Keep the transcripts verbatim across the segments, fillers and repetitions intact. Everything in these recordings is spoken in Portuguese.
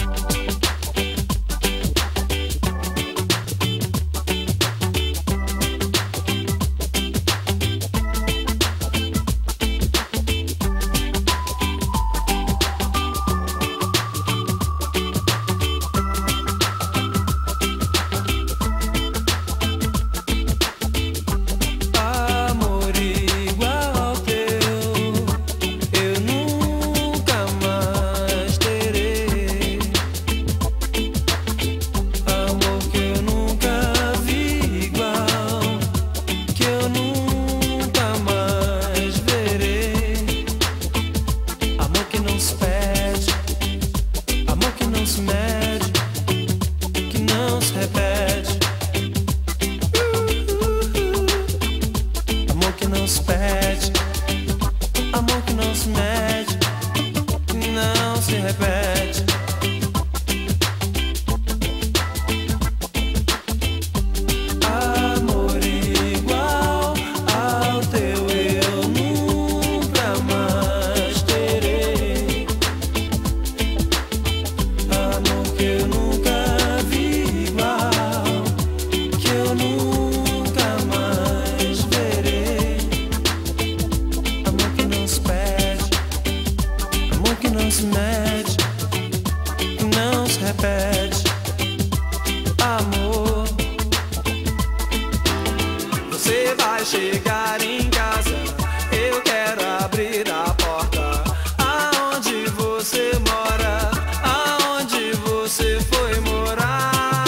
Chegar em casa, eu quero abrir a porta. Aonde você mora? Aonde você foi morar?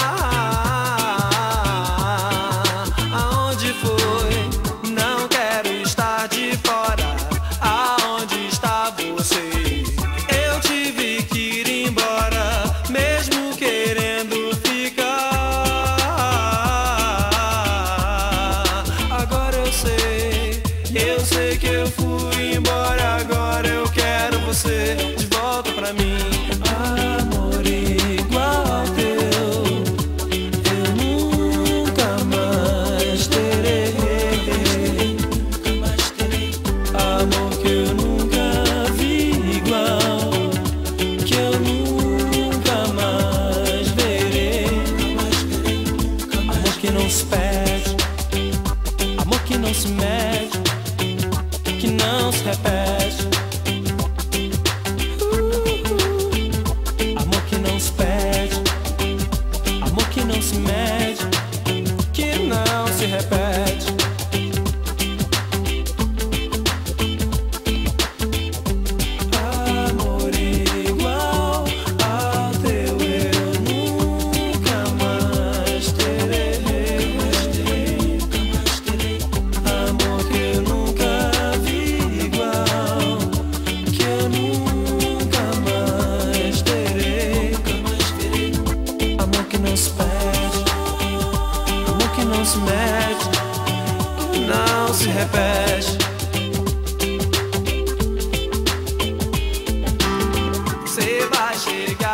Aonde foi? Não quero estar de fora. Aonde está você? Eu tive que ir embora, mesmo querendo ficar. Eu sei que eu fui embora, agora eu quero você de volta pra mim. Amor igual ao teu, eu nunca mais terei. Nunca mais terei. Amor que eu nunca vi igual, que eu nunca mais verei. Amor que não se perde, amor que não se mede, que não se repete. uh, Amor que não se pede, amor que não se mede, que não se repete. Amor igual ao teu eu nunca mais terei. Nunca mais terei. Amor que eu nunca não se mede, não se repete. Você vai chegar.